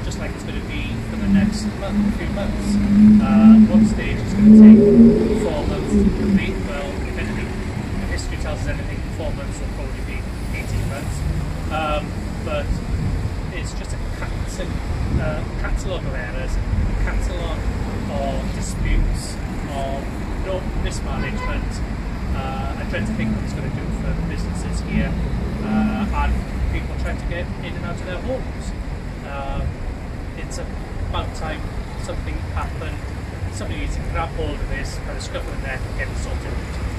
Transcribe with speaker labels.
Speaker 1: just like it's going to be for the next few months. One stage is going to take 4 months to complete. Well, if anything, if history tells us anything, 4 months will probably be 18 months. But it's just a catalogue of errors, a catalogue of disputes, of mismanagement. I dread to think what it's going to do for businesses here and people trying to get in and out of their homes. It's about time something happened. Somebody needs to grab hold of this by the scruff of the neck and get it sorted out.